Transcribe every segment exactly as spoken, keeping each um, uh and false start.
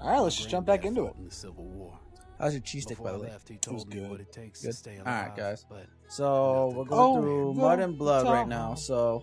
All right, let's just jump back into it. In the Civil War. How's your cheese stick, by the way? It was good. What it takes Good. to stay alive, Alright, guys. but So we're going Oh, through no, Mud and Blood it's right all- now. So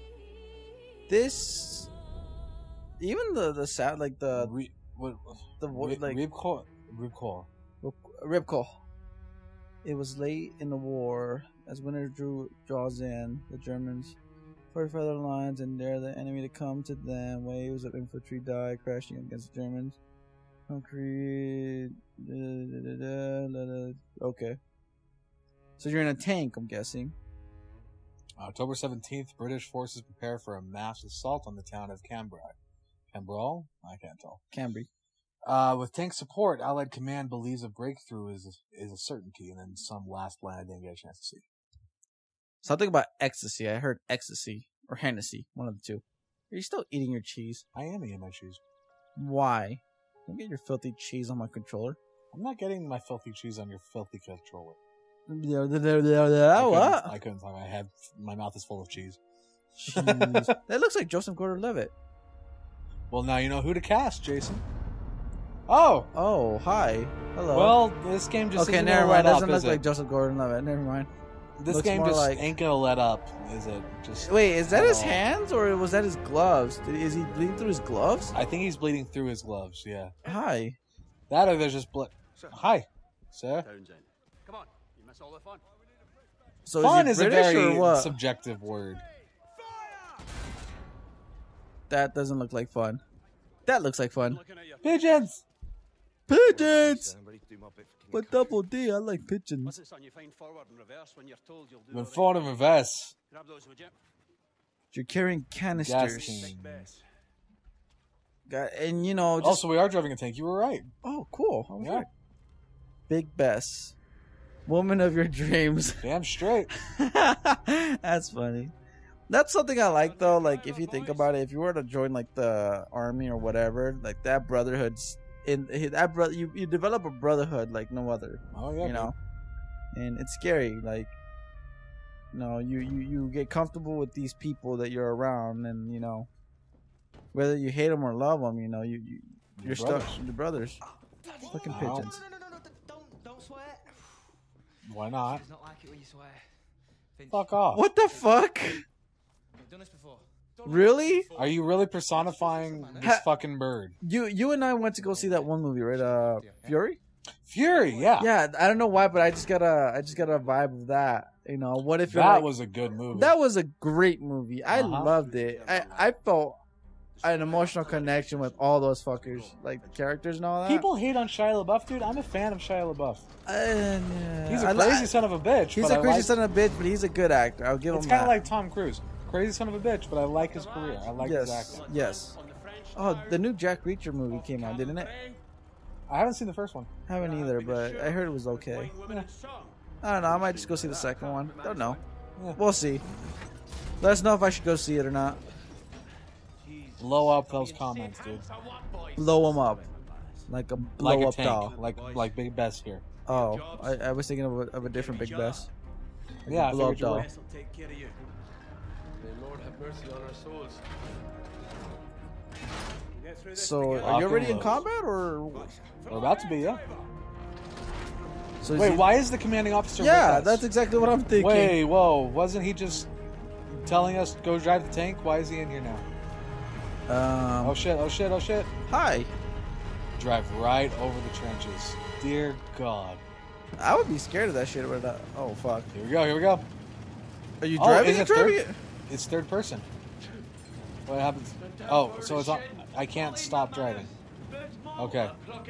this, even the the sound, like the Re, what, the vo- re, like Ribcore. Ribcore. Ribko. It was late in the war as winter drew draws in. The Germans fortified their lines and dare the enemy to come to them. Waves of infantry died, crashing against the Germans. Concrete. Da, da, da, da, da. Okay. So you're in a tank, I'm guessing. October seventeenth, British forces prepare for a mass assault on the town of Cambrai. Cambrai? I can't tell. Cambrai. Uh, with tank support, Allied command believes a breakthrough is is a certainty, and then some last line I didn't get a chance to see. Something about ecstasy. I heard ecstasy or Hennessy, one of the two. Are you still eating your cheese? I am eating my cheese. Why? Don't get your filthy cheese on my controller. I'm not getting my filthy cheese on your filthy controller. Yeah, I couldn't- what? I couldn't talk. I have my mouth is full of cheese. Jeez. That looks like Joseph Gordon-Levitt. Well, now you know who to cast, Jason. Oh, Oh, hi. Hello. well, this game just okay, isn't never gonna mind. let Doesn't up, look is like it? Joseph Gordon-Levitt. Never mind. This looks game more just like- ain't gonna let up, is it? Just Wait, is that at his all. hands or was that his gloves? Did- Is he bleeding through his gloves? I think he's bleeding through his gloves. Yeah, Hi. that or there's just blood. Hi, sir. Townsend. Come on, you miss all the fun. So Fun is is he a British very or what? subjective word. That doesn't look like fun. That looks like fun. Looking at you. Pigeons. Pigeons! But double D, I like pigeons. What's it, son? You find forward and reverse when you're told you'll do When the right forward thing. and reverse. Grab those, would you? You're carrying Gas canisters. king. Bess. Got, and you know, just Also, we are driving a tank. You were right. oh, cool. I was Yeah. right. Big Bess, woman of your dreams. Damn straight. That's funny. That's something I like though. Like if you think about it, if you were to join like the army or whatever, like that brotherhood's in that brother. You, you develop a brotherhood like no other. Oh yeah. You know, and it's scary. Like, you know, you, you you get comfortable with these people that you're around, and you know, whether you hate them or love them, you know, you, you you're stuck. brothers. Your brothers. Fucking Ow. pigeons. No, no, no, no, don't, don't swear. Why not? It's not like it when you swear. Finch, Fuck off. What the fuck? I've done this before. Really? Are you really personifying this Ha- fucking bird? You you and I went to go see that one movie, right? Uh, Fury. Fury, yeah. Yeah, I don't know why, but I just got a I just got a vibe of that. You know, what if you're That like- was a good movie. that was a great movie. I Uh-huh. loved it. I I felt an emotional connection with all those fuckers, like the characters and all that. People hate on Shia LaBeouf, dude. I'm a fan of Shia LaBeouf. Uh, yeah. He's a I li- crazy son of a bitch. He's but a I crazy like, son of a bitch, but he's a good actor. I'll give It's him kind that. of like Tom Cruise. Crazy son of a bitch, but I like his career. I like his yes, acting. yes. Oh, the new Jack Reacher movie came out, didn't it? I haven't seen the first one. Haven't either, but I heard it was okay. I don't know. I might just go see the second one. Don't know. Yeah. We'll see. Let us know if I should go see it or not. Blow up those comments, dude. Blow them up, like a blow Like a up tank, doll. like like Big Bess here. Oh, I, I was thinking of a, of a different Big Bess. Like Yeah, a I blow up figured you doll. would. Bess will take care of you. May Lord have mercy on our souls. Get through this So, together. are you Lock already and in load. combat, or We're about to be, yeah. so is Wait, he- why is the commanding officer Yeah, with us? that's exactly what I'm thinking. Wait, whoa. Wasn't he just telling us go drive the tank? Why is he in here now? Um, Oh shit, oh shit, oh shit. hi. Drive right over the trenches. Dear God. I would be scared of that shit. But uh, oh fuck, Here we go, here we go. are you Oh, driving is it? it Driving third? it? It's third person. What happens? Oh, so it's on. I can't stop driving. Okay.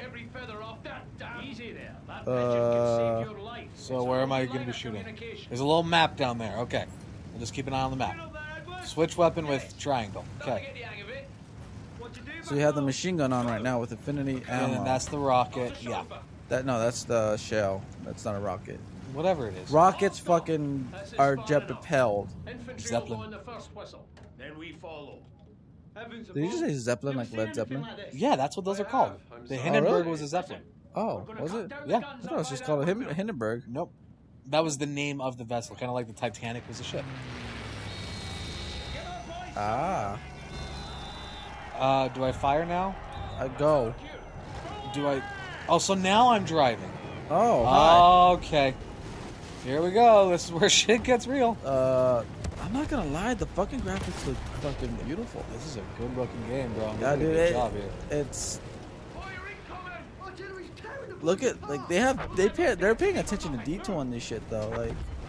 Uh, So where am I going to be shooting? There's a little map down there. Okay. I'll just keep an eye on the map. Switch weapon with triangle. Okay. so you have the machine gun on right now with infinity And ammo. then that's the rocket. Yeah. That no, that's the shell. That's not a rocket. Whatever it is. Rockets fucking are jet propelled. Zeppelin. Then we follow. Did you just say Zeppelin like Led Zeppelin? Yeah, that's what those are called. The Hindenburg really? was a Zeppelin. Oh, was it? Yeah. I thought it was just called a Hin- Hindenburg. Nope. That was the name of the vessel, kind of like the Titanic was a ship. Ah, Uh, do I fire now? I go. do I... Oh, so now I'm driving. Oh, hi. Okay. Here we go. This is where shit gets real. Uh, I'm not gonna lie, the fucking graphics look fucking beautiful. This is a good looking game, bro. I'm Yeah, doing dude. a good It, job here. it's look at like they have they pay they're paying attention to detail on this shit though. Like,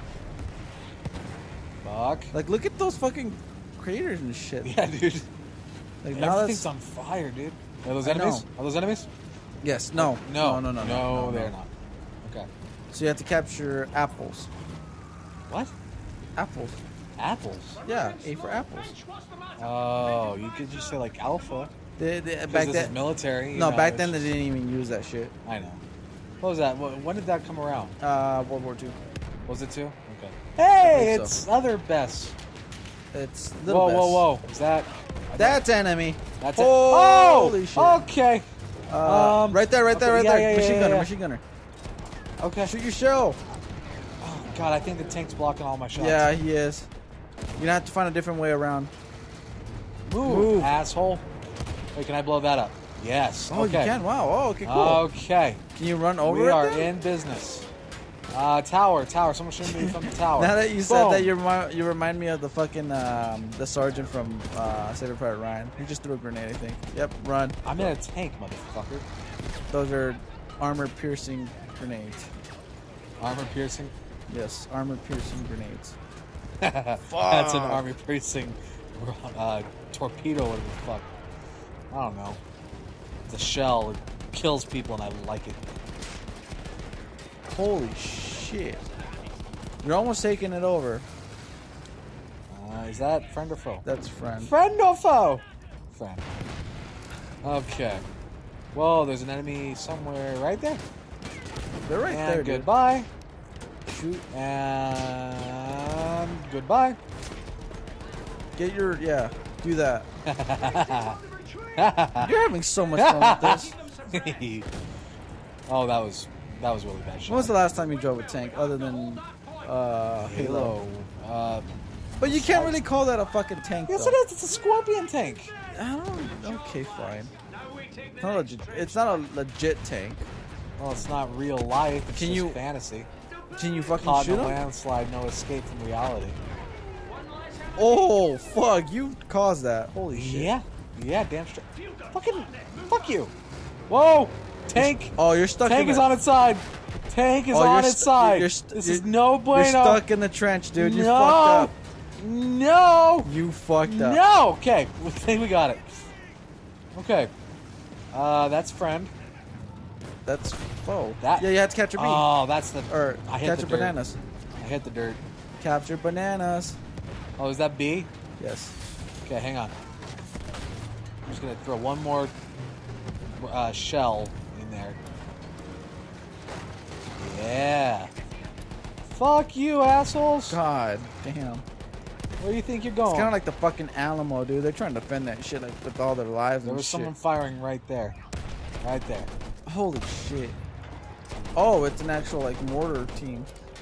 Fuck. like look at those fucking craters and shit. Yeah, dude. Like now Everything's that's on fire, dude. Are those I enemies? know. Are those enemies? yes, no, No. no, no, no, No, no, they're no. not. Okay. So you have to capture apples. What? Apples. Apples? Yeah, A for apples. Oh, you could just say like alpha. They, they, Because back this then, is military. you no, know, back then they it's- didn't even use that shit. I know. What was that? Wh- When did that come around? Uh, World War Two. Was it two? Okay. Hey, think it's so. other best. It's Whoa, little whoa, whoa! Is that? That's enemy. That's it. Holy Oh, shit. okay. Uh, Um, right there, right there, okay, right yeah, there. yeah, machine yeah, gunner, yeah. machine gunner. Okay. Shoot your shell. Oh God, I think the tank's blocking all my shots. Yeah, he is. You're gonna have to find a different way around. Move, Move. asshole. Wait, can I blow that up? Yes. Oh, okay. you can. Wow. Oh, okay, cool. Okay. Can you run over We it are then? in business. Uh, tower, tower. Someone shoot me from the tower. Now that you said Boom. that, you remind, you remind me of the fucking um, the sergeant from uh, Saving Private Ryan. He just threw a grenade, I think. Yep, run. I'm in a tank, motherfucker. Those are armor-piercing grenades. Armor piercing. Yes, armor-piercing grenades. That's an armor piercing uh, torpedo, whatever the fuck. I don't know. It's a shell. It kills people, and I like it. Holy shit! You're almost taking it over. Uh, is that friend or foe? That's friend. Friend or foe? Friend. Okay. Whoa, there's an enemy somewhere right there. They're right and there, dude. goodbye. Shoot. And goodbye. Get your yeah. Do that. You're having so much fun with this. Oh, that was that was really bad shot. When was the last time you drove a tank other than uh, Halo? Halo. Uh, But you can't really call that a fucking tank. yes, though. it is. It's a scorpion tank. I don't. Okay, fine. It's not, legit, it's not a legit tank. Well, it's not real life. It's Can just you- fantasy. Can you fucking Caught in shoot a him? landslide, no escape from reality. Oh fuck! You caused that. Holy shit. Yeah, yeah, damn straight. Fucking, fuck you. Whoa, tank. Oh, you're stuck. Tank in is the, on its side. Tank is Oh, you're on its st- side. you're st- this you're- is no bueno. You're stuck in the trench, dude. You no, fucked up. no, You fucked up. no. Okay, we think we got it. Okay, uh, that's friend. That's foe. That. Yeah, you had to capture B. Oh, that's the. or I hit capture the dirt. bananas. I hit the dirt. Capture bananas. Oh, is that B? Yes. Okay, hang on. I'm just gonna throw one more uh, shell in there. Yeah. Fuck you, assholes. God damn. Where do you think you're going? It's kind of like the fucking Alamo, dude. They're trying to defend that shit like with all their lives there and was shit. someone firing right there. Right there. Holy shit. Oh, it's an actual like mortar team.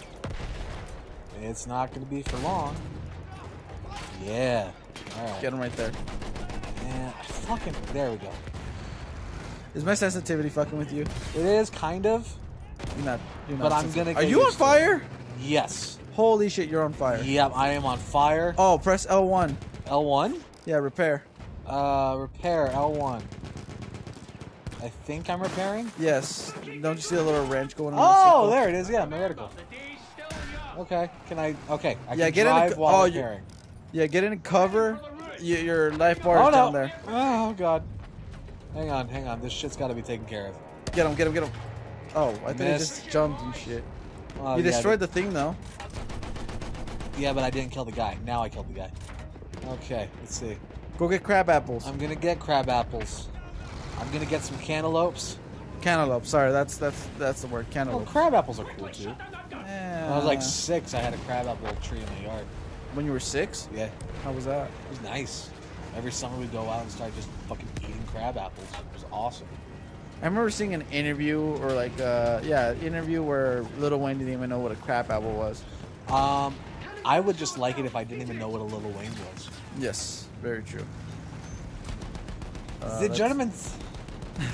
It's not gonna be for long. Yeah. Alright. Get them right there. Yeah. Fucking. There we go. Is my sensitivity fucking with you? It is kind of. You're not. You're But not I'm sensitive. gonna Are get you on used to it. fire? Yes. Holy shit, you're on fire. Yep, I am on fire. Oh, press L one. L one? Yeah, repair. Uh, repair L one. I think I'm repairing. Yes. Don't you see a little wrench going on? Oh, the there it is. Yeah, my reticle. Okay, can I? Okay, I Yeah, can get in drive the- while oh, you- repairing. Yeah, get in cover. Y your life bar Oh is no! down there. Oh god. Hang on, hang on. This shit's got to be taken care of. Get him, get him, get him. Oh, I thought he Missed. just jumped and shit. Oh, You yeah, destroyed the thing though. Yeah, but I didn't kill the guy. Now I killed the guy. Okay, let's see. Go get crab apples. I'm gonna get crab apples. I'm gonna get some cantaloupes. Cantaloupe. Sorry, that's that's that's the word. Oh, Cantaloupe. crab apples are cool too. Yeah. When I was like six, I had a crab apple tree in my yard. when you were six. Yeah, How was that? it was nice. Every summer we'd go out and start just fucking eating crab apples. It was awesome. I remember seeing an interview or like uh yeah interview where Lil Wayne didn't even know what a crab apple was. Um, I would just like it if I didn't even know what a Lil Wayne was. Yes, very true. Uh, the that's- gentlemen.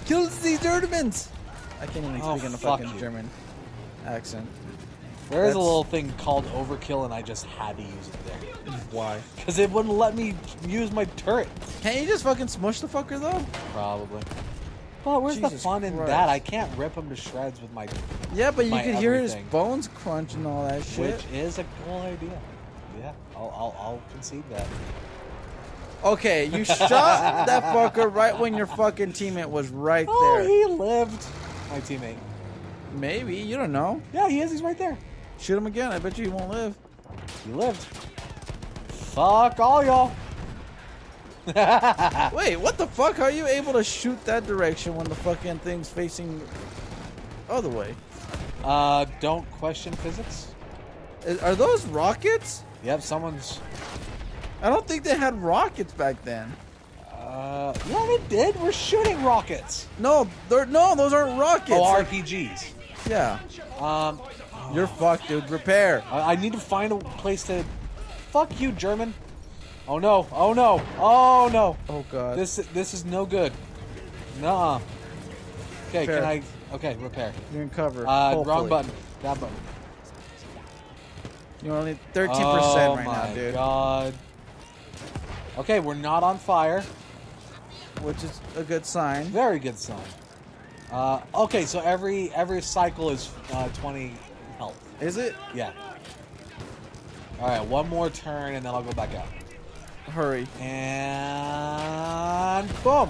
Kill these Germans! I can't even Oh, speak in a fuck fucking you. German accent. There is a That's- little thing called overkill, and I just had to use it there. Why? Because it wouldn't let me use my turret. Can't you just fucking smush the fucker though? Probably. Well, where's the Jesus fun in Christ. that? I can't rip him to shreds with my... Yeah, but you My could hear his everything. bones crunch and all that shit. Which is a cool idea. Yeah, I'll, I'll, I'll concede that. Okay, you shot that fucker right when your fucking teammate was right Oh, there. he lived. My teammate. Maybe, you don't know. Yeah, he is. He's right there. Shoot him again, I bet you he won't live. He lived. Fuck all y'all. Wait, what the fuck? How are you able to shoot that direction when the fucking thing's facing other way? Uh, don't question physics. Is, are those rockets? Yep, someone's... I don't think they had rockets back then. Uh, yeah, they did. We're shooting rockets. No, they're no, those aren't rockets. Oh, Like- R P Gs. yeah. Um, You're fucked, dude. Repair. I, I need to find a place to... Fuck you, German. Oh, no. Oh, no. Oh, no. Oh god. This this is no good. Nuh-uh. Okay, Repair. can I... Okay, repair. You're in cover. Uh, hopefully. wrong button. That button. You're only thirteen percent Oh right my now, dude. god. Okay, we're not on fire. Which is a good sign. Very good sign. Uh, okay, so every every cycle is uh, twenty health. Is it? Yeah. All right, one more turn and then I'll go back out. Hurry. And boom.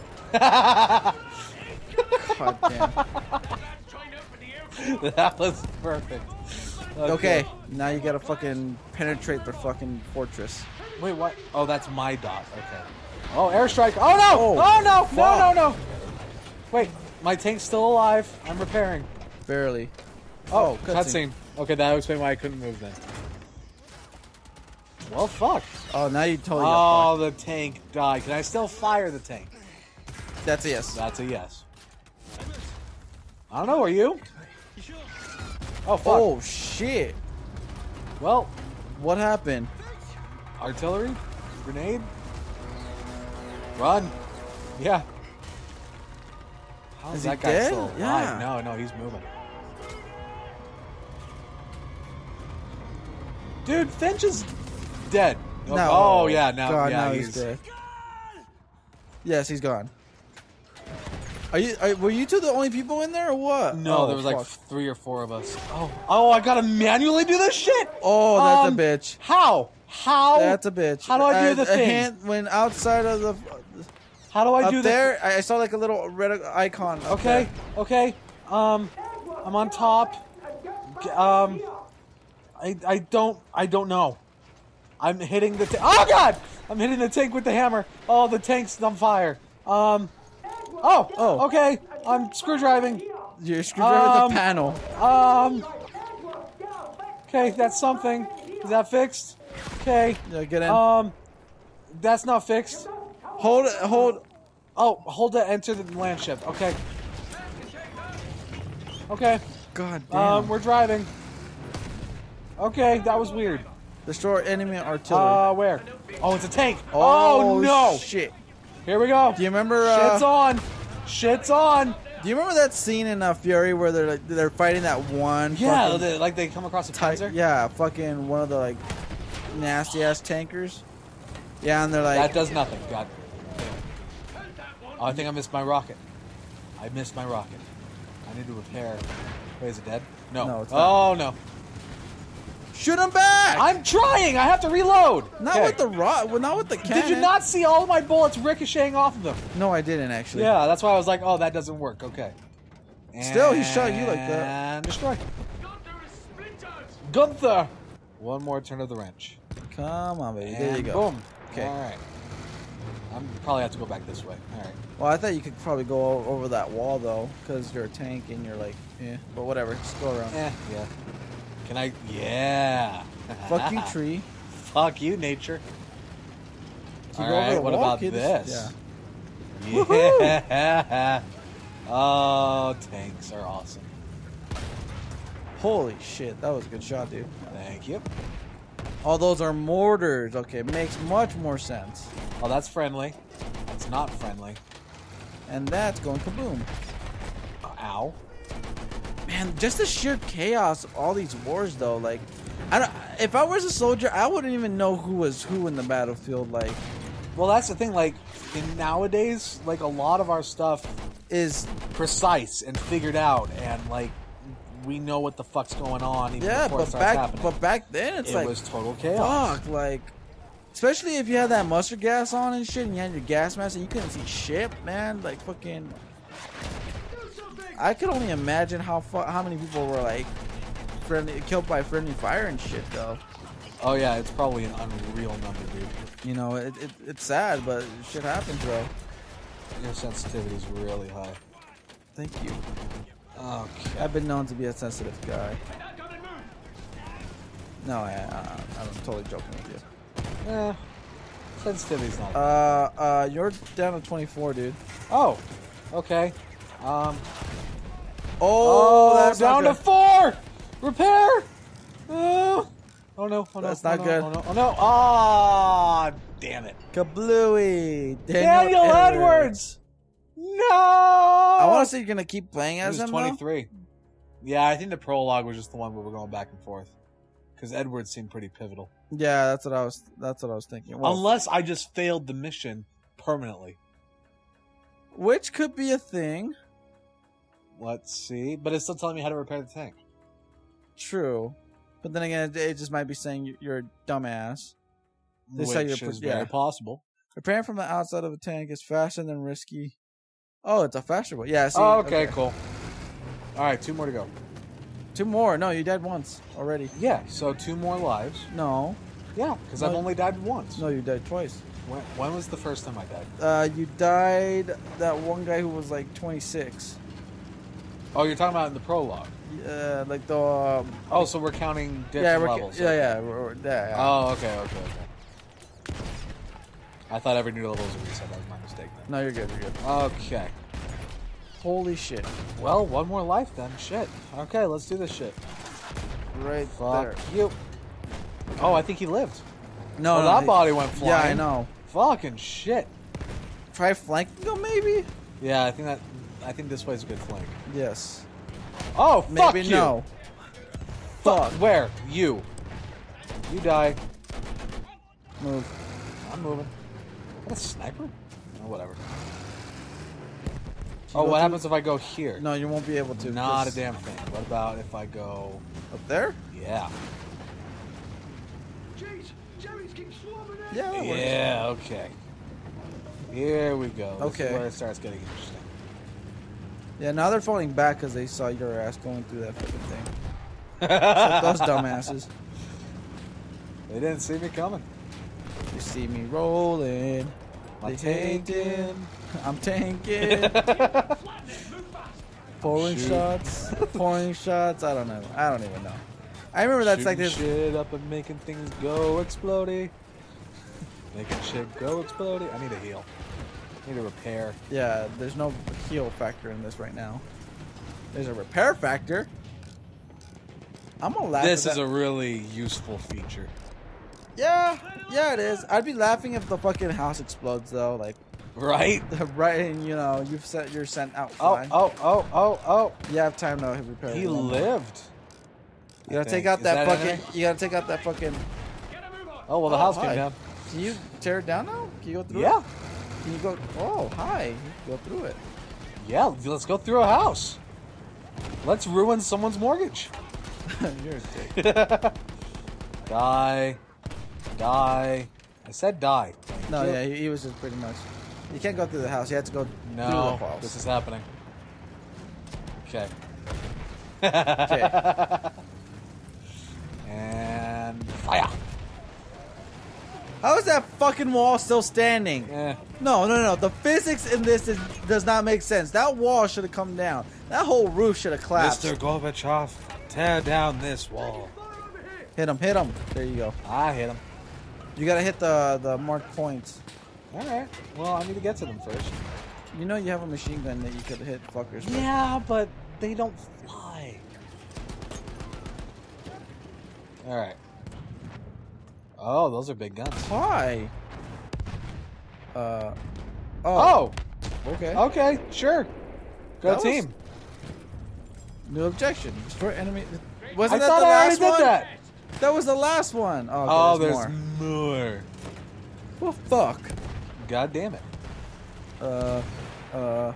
God damn. That was perfect. Okay, now you gotta fucking penetrate the fucking fortress. Wait, what? Oh, that's my dot. Okay. Oh, airstrike. Oh no! Oh, Oh, no! No! fuck. No! No! Wait, my tank's still alive. I'm repairing. Barely. Oh, cutscene. cutscene. Okay, that would explain why I couldn't move then. Well, fuck. Oh, now you totally Oh, got the tank died. Can I still fire the tank? fucked. That's a yes. That's a yes. I don't know. Are you? Oh, fuck. Oh shit! Well, What happened? artillery? Grenade? Run. Yeah. How is, Is he that guy dead? still alive? Yeah. No, no, he's moving. Dude, Finch is dead. Oh, No. oh yeah, now, God, yeah, now he's, he's dead. Yes, he's gone. Are you? Are, were you two the only people in there, or what? No, Oh, there was like fuck. three or four of us. Oh, oh, I gotta manually do this shit. Oh, that's Um, a bitch. How? How? That's a bitch. How do I do Uh, the a thing? hand when outside of the How do I up do the there, I I saw like a little red icon. up Okay, there. okay. Um, I'm on top. G- Um, I I don't I don't know. I'm hitting the. Ta- oh God! I'm hitting the tank with the hammer. Oh, the tank's on fire. Um. Oh. Oh. Okay. I'm screwdriving. You're screwdriver Um, the panel. Um. Okay, that's something. Is that fixed? Okay. Yeah, get in. Um. That's not fixed. hold it. Hold. Oh, hold to enter the land ship. Okay. Okay. God damn. Um, we're driving. Okay, that was weird. Destroy enemy artillery. Uh, where? Oh, it's a tank. oh, Oh, no! Shit. Here we go. Do you remember? Uh, Shit's on. Shit's on. Do you remember that scene in uh, Fury where they're like they're fighting that one? Yeah, fucking they, like they come across a type- Panzer. Yeah, fucking one of the like nasty ass tankers. Yeah, and they're like, That does nothing. God. Oh, I think I missed my rocket. I missed my rocket. I need to repair. Wait, is it dead? No. No, it's oh no. shoot him back. I'm trying. I have to reload. not Okay. with the rock. Well, not with the cannon. Did you not see all of my bullets ricocheting off of them? No, I didn't actually. Yeah, that's why I was like, oh, that doesn't work. Okay. Still, he shot you like that. And destroy. Gunther. One more turn of the wrench. Come on, baby. There And you go. Boom. Okay. All right. I'm probably have to go back this way. All right. Well, I thought you could probably go o- over that wall though, because you're a tank and you're like, yeah. But whatever, just go around. Eh, yeah. Can I? Yeah. Fuck you, tree. Fuck you, nature. If you All go over right. the What wall, about kids- this? Yeah. Yeah. Oh, tanks are awesome. Holy shit, that was a good shot, dude. Thank you. All those are mortars. Okay, makes much more sense. Oh, that's friendly. That's not friendly. And that's going kaboom. Ow. Man, just the sheer chaos of all these wars, though. Like, I don't. If I was a soldier, I wouldn't even know who was who in the battlefield. Like, Well, that's the thing. Like, in nowadays, like a lot of our stuff is precise and figured out, and like we know what the fuck's going on. Even yeah, before it but starts back happening. but back then it's it like was total chaos. fuck, like. Especially if you had that mustard gas on and shit, and you had your gas mask, and you couldn't see shit, man. Like fucking. I could only imagine how fu how many people were like friendly killed by friendly fire and shit, though. Oh yeah, it's probably an unreal number, dude. You know, it, it it's sad, but shit happens, bro. Your sensitivity is really high. Thank you. Okay. I've been known to be a sensitive guy. No, I, I, I'm totally joking with you. Eh, sensitivity's not. Uh, uh, you're down to twenty-four, dude. Oh, okay. Um. Oh, Oh, that's down to not good. four. Repair. Oh. Oh no. Oh no. That's oh, not no, good. Oh no. Oh no. Ah, damn it. Kablooey! Daniel, Edwards. No. I want to say you're gonna keep playing He as was him. though? twenty-three. Yeah, I think the prologue was just the one where we're going back and forth. Because Edwards seemed pretty pivotal. Yeah, that's what I was. That's what I was thinking. Well, Unless I just failed the mission permanently. which could be a thing. Let's see. But it's still telling me how to repair the tank. True, but then again, it, it just might be saying you- you're a dumbass. This is how Which you're is pre- very yeah. possible. Repairing from the outside of a tank is faster than risky. Oh, it's a faster one. Yeah. See, Oh, okay, cool. All right, two more to go. Two more. No, you died once already. Yeah, so two more lives. No, Yeah, because No. I've only died once. no, you died twice. When, when was the first time I died? Uh, you died that one guy who was like twenty-six. Oh, you're talking about in the prologue. Uh, like the. Um, Oh, so we're counting different yeah, we're, levels. yeah, okay. yeah, we're, we're- yeah, yeah. Oh, okay, okay, okay. I thought every new level was a reset. That was my mistake then. No, you're good. You're good. Okay. Holy shit! Well, one more life then. Shit. Okay, let's do this shit. Right Fuck there. you. Oh, I think he lived. No, Oh, no, that he- body went flying. Yeah, I know. Fucking shit. Try flanking them, maybe. Yeah, I think that. I think this way's a good flank. Yes. Oh, fuck Maybe you. no. Fuck. Fuck. Where? You. You die. Move. I'm moving. Is that a sniper? Oh, whatever. Can Oh, you go what through- happens if I go here? No, you won't be able to. Not a because- damn thing. What about if I go... Up there? Yeah. Jeez, Jerry's keep swarming in. Yeah. That works. Yeah, okay. Here we go. This Okay. is where it starts getting interesting. Yeah. Now they're falling back because they saw your ass going through that fucking thing. Except those dumbasses. They didn't see me coming. You see me rolling. My They hate it. tanking. I'm tanking. pouring Shoot. shots. Pouring shots. I don't know. I don't even know. I remember that's like Shooting this. shit up and making things go explodey. Making shit go explodey. I need a heal. I need a repair. Yeah, there's no heal factor in this right now. There's a repair factor. I'm gonna laugh. This at is that. a really useful feature. Yeah, yeah, it is. I'd be laughing if the fucking house explodes though. Like, Right? right, and you know, you've sent you're sent out. Oh, flying. oh, oh, oh, oh. You have time to repair. He it. lived. You gotta I take think. out Is that, that in fucking. You gotta take out that fucking. Oh, well, the Oh, house hi. came down. Can you tear it down now? Can you go through Yeah. it? Can you go? Oh, hi. You can go through it. Yeah, let's go through a house. Let's ruin someone's mortgage. You're a dick. Die. Die. I said die. Thank No, you. yeah, he, he was just pretty much. You can't go through the house. You have to go through the No, house. this is happening. Okay. Okay. And fire. How is that fucking wall still standing? Eh. No, no, no. The physics in this is, does not make sense. That wall should have come down. That whole roof should have collapsed. Mister Gorbachev, tear down this wall. Hit him, hit him. There you go. I hit him. You gotta hit the the marked points. Alright. Well, I need to get to them first. You know you have a machine gun that you could hit fuckers with. Yeah, but they don't fly. Alright. Oh, those are big guns. Why? Uh. Oh! Okay. Okay, sure. Go That was- team. No objection. Destroy enemy. Wasn't I that thought the I already last did one? that. That was the last one. Oh, okay, Oh, there's, there's more. more. Well, fuck. God damn it. Uh, uh.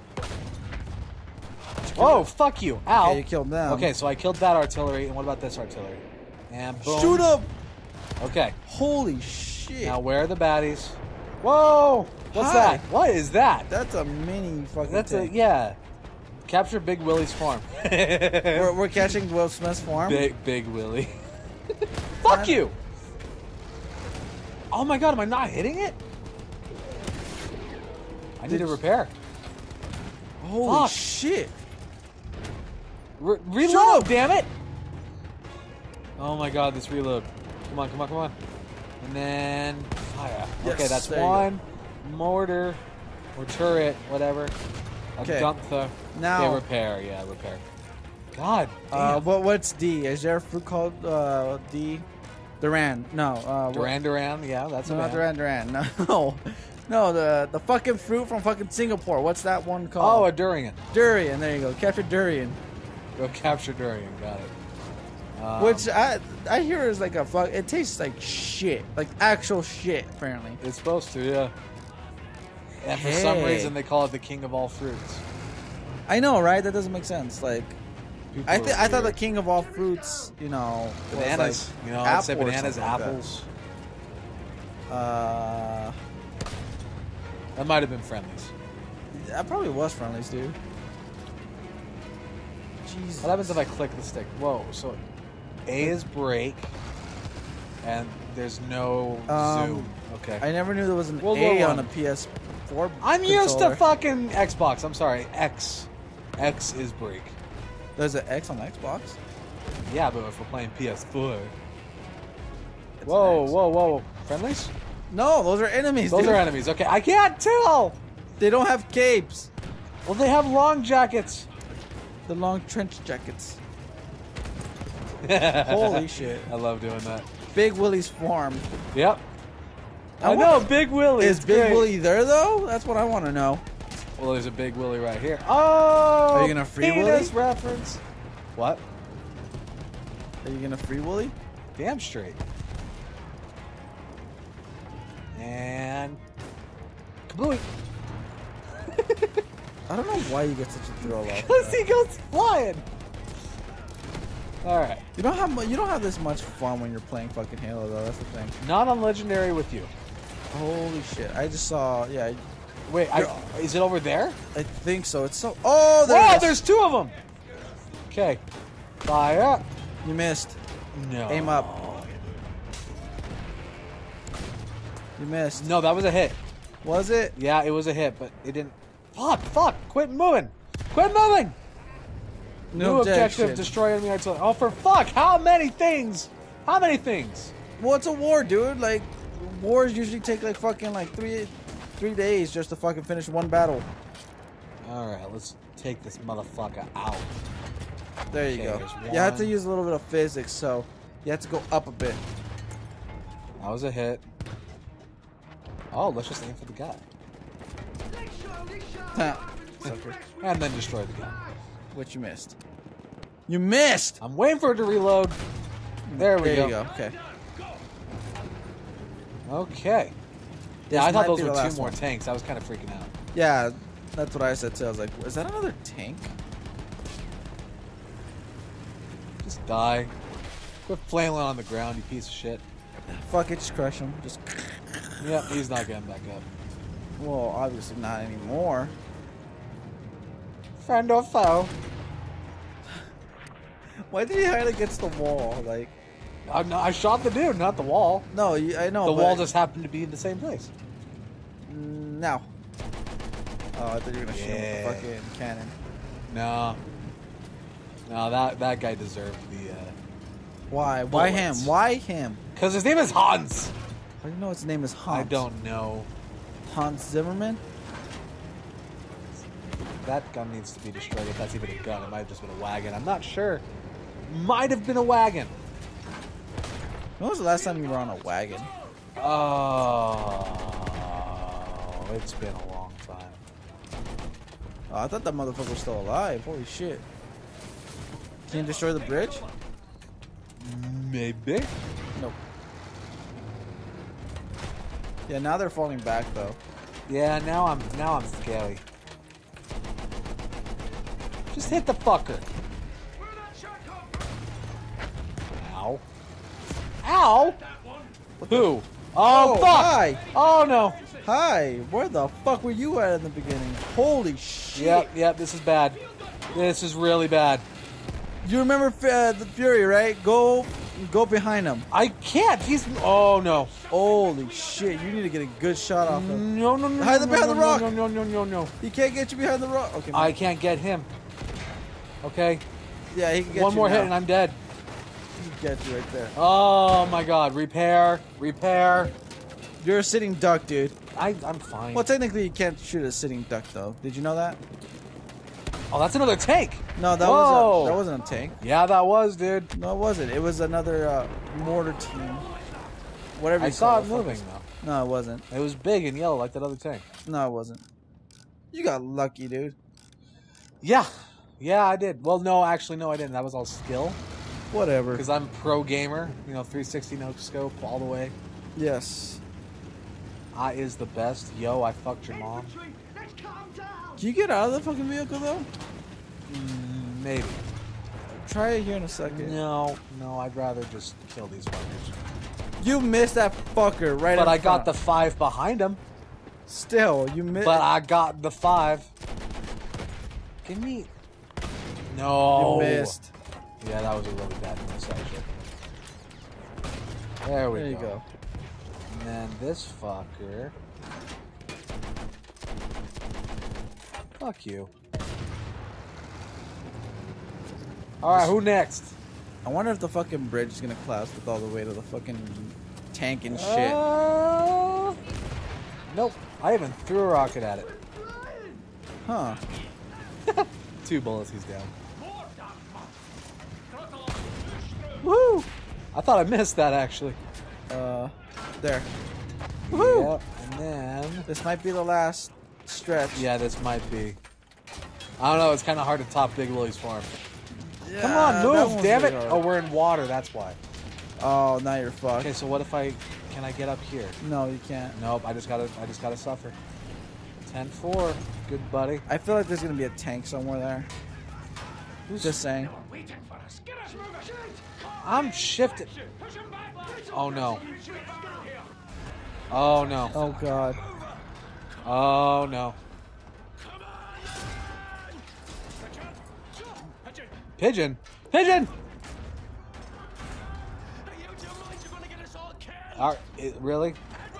Oh, fuck you. Ow. Okay, you killed them. Okay, so I killed that artillery, and what about this artillery? And boom. Shoot up! Okay. Holy shit. Now where are the baddies? Whoa! What's Hi. that? What is that? That's a mini fucking That's tank. a yeah. Capture Big Willie's farm. We're, we're catching Will Smith's farm. Big Big Willie. Fuck you! Oh my god, am I not hitting it? I need Did- to repair. Holy Fuck. shit. Re Shut reload, up. damn it! Oh my god, this reload. Come on, come on, come on. And then fire. Yes, okay, that's there you one mortar or turret, whatever. A Okay. gunther. Now- Okay, repair, yeah, repair. God damn. Uh, what, what's D? Is there a fruit called uh, D? Duran. No. Uh, what- Duran Duran, yeah, that's No, a not band. Duran Duran. No. No, the the fucking fruit from fucking Singapore. What's that one Oh, called? a durian. Durian. There you go. Capture Durian. Go capture durian, got it. Um, Which I I hear is like a fuck. It tastes like shit, like actual shit. Apparently. it's supposed to, yeah. And for some Hey. reason they call it the king of all fruits. I know, right? That doesn't make sense. Like People I are th- I thought the weird. king of all fruits, you know, was Bananas, like you know, I'd say apple or bananas, something like that. apples. Uh, That might have been friendlies. that probably was friendlies, dude. Jesus. What happens if I click the stick? Whoa, so A is break, and there's no Um, zoom. Okay. I never knew there was an World A War on One. a P S four. I'm used to controller. fucking Xbox. I'm sorry. X. X is break. There's an X on Xbox. Yeah, but if we're playing P S four. It's Whoa, an X. whoa, whoa. Friendlies? No, those are enemies. Those dude. are enemies. Okay, I can't tell! They don't have capes. Well, they have long jackets. The long trench jackets. Holy shit. I love doing that. Big Willie's farm. Yep. I I know, wonder- Big Willie. Is it's Big great. Willie there though? That's what I want to know. Well, there's a Big Willie right here. Oh! Are you gonna free penis Willie? reference. What? Are you gonna free Willie? Damn straight. And kablooey. I don't know why you get such a thrill off. Because he goes flying. All right. You don't have mu- you don't have this much fun when you're playing fucking Halo though. That's the thing. Not on legendary with you. Holy shit! I just saw. Yeah, I, Wait, I, is it over there? I think so. It's so. Oh, there Oh, it is. there's two of them. Okay. Fire. You missed. No. Aim up. You missed. No, that was a hit. Was it? Yeah, it was a hit, but it didn't. Fuck, fuck. Quit moving. Quit moving. No New objection. objective, destroy enemy artillery. Oh, for fuck. How many things? How many things? Well, it's a war, dude. Like, wars usually take like fucking like three, three days just to fucking finish one battle. All right, let's take this motherfucker out. There you Okay, go. there's You have to one. use a little bit of physics, so you have to go up a bit. That was a hit. Oh, let's just aim for the guy. Sucker. And then destroy the guy. What you missed? You missed. I'm waiting for it to reload. There we There go. you go. Okay. Okay. This Yeah, I might thought those be were the two last more one. tanks. I was kind of freaking out. Yeah, that's what I said too. I was like, is that another tank? Just die. Quit flailing on the ground, you piece of shit. Fuck it, just crush him. Just. Yep, he's not getting back up. Well, obviously not anymore. Friend or foe? Why did he hide against the wall? Like, I, no, I shot the dude, not the wall. no, you, I know. the but wall just happened to be in the same place. now. Oh, I thought you were gonna shoot him Yeah. with the fucking cannon. No. No, that, that guy deserved the... Uh... Why? Why him? Bullets. Why him? Because his name is Hans! How do you know his name is Hans? I don't know. Hans Zimmerman? That gun needs to be destroyed if that's even a gun. It might have just been a wagon. I'm not sure. Might have been a wagon. When was the last time you were on a wagon? Oh, it's been a long time. Oh, I thought that motherfucker was still alive. Holy shit. Can you destroy the bridge? Maybe. Nope. Yeah, now they're falling back though. Yeah, now I'm now I'm scary. Just hit the fucker. Ow. Ow! Who? Oh, Oh, fuck! hi! Oh no! Hi! Where the fuck were you at in the beginning? Holy shit! Yep, yep, this is bad. This is really bad. You remember uh, the Fury, right? Go, go behind him. I can't. He's. Oh no. Holy shit! You need to get a good shot off him. No, no, no. Hide no, the behind no, the rock. No, no, no, no, no. He can't get you behind the rock. Okay. I Man. can't get him. Okay. Yeah, he can get One you more now. hit and I'm dead. He can get you right there. Oh my god. Repair. Repair. You're a sitting duck, dude. I, I'm fine. Well, technically, you can't shoot a sitting duck, though. Did you know that? Oh, that's another tank. No, that Whoa. was a, that wasn't a tank. Yeah, that was, dude. No, it wasn't. It was another uh, mortar team. Whatever. I you saw call it moving, though. No, it wasn't. It was big and yellow like that other tank. No, it wasn't. You got lucky, dude. Yeah. Yeah, I did. Well, no, actually, no, I didn't. That was all skill. Whatever. Because I'm pro gamer. You know, three sixty no scope all the way. Yes. I is the best. Yo, I fucked your mom. Can you get out of the fucking vehicle, though? Mm, maybe. Try it here in a second. No, no, I'd rather just kill these fuckers. You missed that fucker right But in I got front. the five behind him. Still, you missed. But I got the five. Give me. No. You missed. Yeah, that was a really bad miss, actually. There we There you go. go. And then this fucker. Fuck you. Alright, who next? I wonder if the fucking bridge is gonna collapse with all the weight of the fucking tank and shit. Uh, nope. I even threw a rocket at it. Huh. Two bullets, he's down. Woo! I thought I missed that, actually. Uh, there. Woohoo! Yep, and then... This might be the last stretch. Yeah, this might be. I don't know, it's kind of hard to top Big Willie's farm. Yeah, Come on, that move, one's damn it! really hard. Oh, we're in water, that's why. Oh, now you're fucked. Okay, so what if I... Can I get up here? No, you can't. Nope, I just gotta, I just gotta suffer. ten four, good buddy. I feel like there's gonna be a tank somewhere there. Who's Just saying. I'm shifting. Oh no. Oh no. Oh god. Oh no. Pigeon! Pigeon! Are, it, really?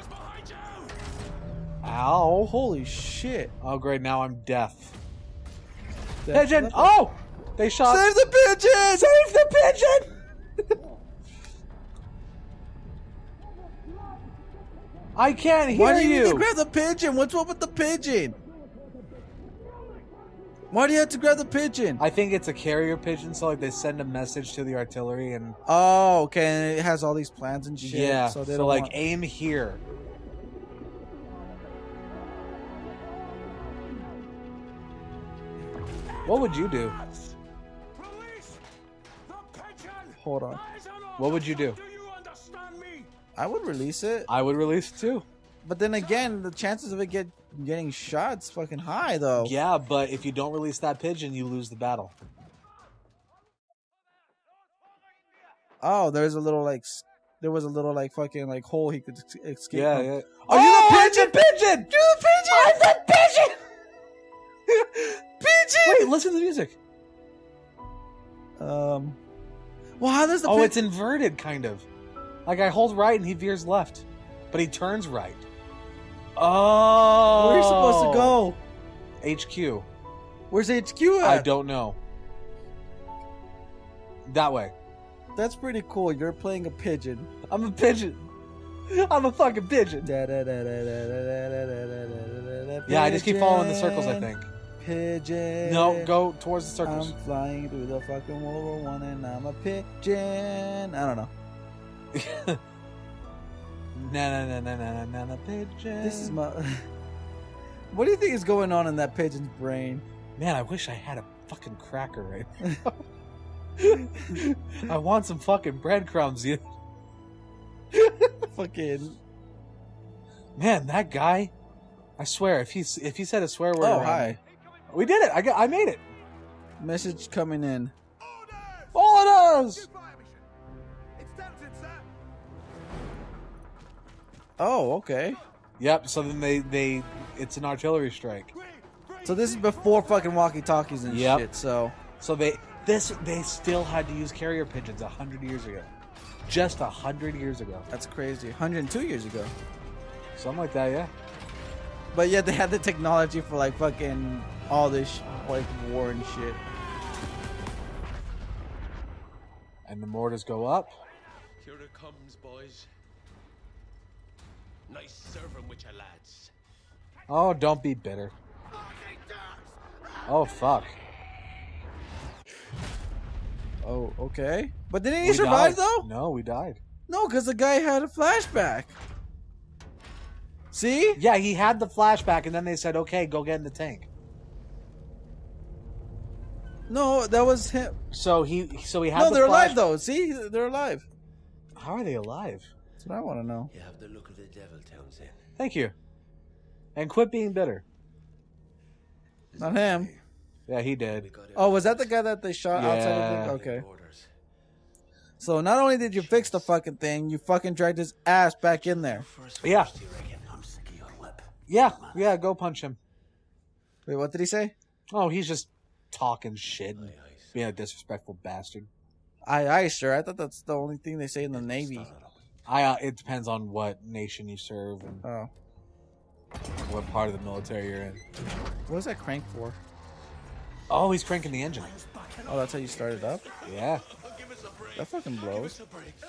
Ow. Holy shit. Oh great, now I'm deaf. That's Pigeon! nothing. Oh! They shot. Save the pigeon! Save the pigeon! I can't hear Why do you, you. need to grab the pigeon? What's up with the pigeon? Why do you have to grab the pigeon? I think it's a carrier pigeon, so like they send a message to the artillery and Oh, okay. And it has all these plans and shit. yeah. So, they So don't like want... aim here. What would you do? Hold on. What would you do? I would release it. I would release it too. But then again, the chances of it get getting shot's fucking high, though. Yeah, but if you don't release that pigeon, you lose the battle. Oh, there's a little like, s- there was a little like fucking like hole he could es- escape Yeah, from. yeah. Are you the Oh, I'm pigeon? the pigeon? You're the pigeon. I'm the pigeon. Pigeon. Wait, listen to the music. Um. Well, how does the Oh, pigeon? it's inverted, kind of. Like I hold right and he veers left, but he turns right. Oh. Where are you supposed to go? H Q. Where's H Q at? I don't know. That way. That's pretty cool. You're playing a pigeon. I'm a pigeon. I'm a fucking pigeon. Yeah, I just keep following the circles, I think. Pigeon. No, go towards the circles. I'm flying through the fucking World War One, and I'm a pigeon. I don't know. Na na na na na na na pigeon. This is my. What do you think is going on in that pigeon's brain? Man, I wish I had a fucking cracker right now. I want some fucking breadcrumbs, you. Fucking. Man, that guy. I swear, if he if he said a swear word. Oh, around hi. me- we did it. I got. I made it. Message coming in. Orders. Oh, okay. Yep. So then they they it's an artillery strike. So this is before fucking walkie-talkies and Yep. shit. So So they this they still had to use carrier pigeons a hundred years ago. Just a hundred years ago. that's crazy. one hundred two years ago. Something like that, yeah. But yet they had the technology for like fucking all this sh- like war and shit. And the mortars go up. Here it comes, boys. Nice serving with your lads. Oh, don't be bitter. Oh, fuck. Oh, okay. But didn't he We survive died. though? No, we died. No, because the guy had a flashback. See? Yeah, he had the flashback, and then they said, okay, go get in the tank. No, that was him. So he so he had No, the they're flash- alive though. See? They're alive. How are they alive? That's what I want to know. You have the look of the devil, Townsend. Thank you. And quit being bitter. Not him. Yeah, he did. Oh, was that the guy that they shot outside Yeah. of the... Okay. So not only did you fix the fucking thing, you fucking dragged his ass back in there. Yeah. Yeah, yeah, go punch him. Wait, what did he say? Oh, he's just talking shit and being a disrespectful bastard. Aye, aye, sir. I thought that's the only thing they say in the Navy. I uh, it depends on what nation you serve and Oh. what part of the military you're in. What was that crank for? Oh, he's cranking the engine. Oh, that's how you start it up? Yeah. That fucking blows.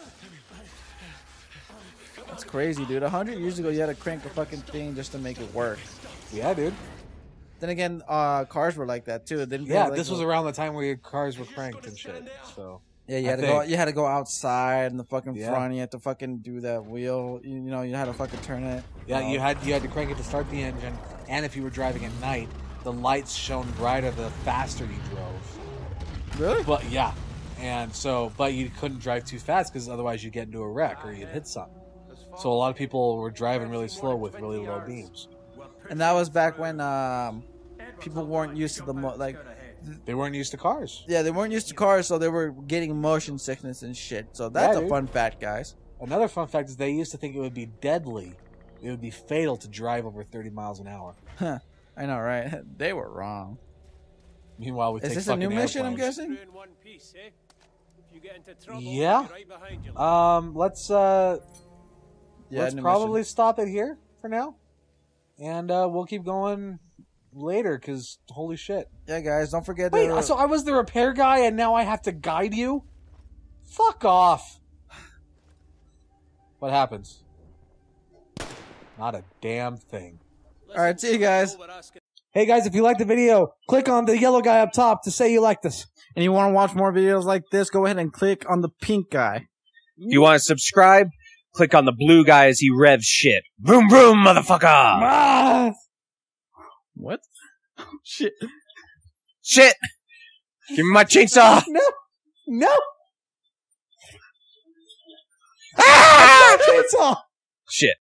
That's crazy, dude. A hundred years ago, you had to crank a fucking thing just to make it work. Yeah, dude. Then again, uh, cars were like that too. Didn't they, Yeah, like, this was go- around the time where your cars were cranked and shit. So Yeah, you I had to go. think. You had to go outside in the fucking Yeah. front. You had to fucking do that wheel. You, you know, you had to fucking turn it. yeah, know. you had you had to crank it to start the engine, and if you were driving at night, the lights shone brighter the faster you drove. Really? But yeah, and so but you couldn't drive too fast because otherwise you'd get into a wreck or you'd hit something. So a lot of people were driving really slow with really low beams. And that was back when um, people weren't used to the mo- like. They weren't used to cars. Yeah, they weren't used to cars, so they were getting motion sickness and shit. So that's Yeah, a dude. fun fact, guys. Another fun fact is they used to think it would be deadly. It would be fatal to drive over thirty miles an hour. Huh. I know, right? They were wrong. Meanwhile, we Is take this a new fucking mission? I'm airplanes. guessing. Yeah. Um. Let's uh. Yeah, let's new probably mission. stop it here for now, and uh, we'll keep going later. Cause holy shit! Yeah, guys, don't forget. Wait, to... so I was the repair guy, and now I have to guide you? Fuck off! What happens? Not a damn thing. All right, see you guys. Hey guys, if you liked the video, click on the yellow guy up top to say you liked us. And you want to watch more videos like this? Go ahead and click on the pink guy. You want to subscribe? Click on the blue guy as he revs shit. Vroom vroom, motherfucker! Ah! What? Shit. Shit! Give me my chainsaw! No! No! Ah! Chainsaw! Shit.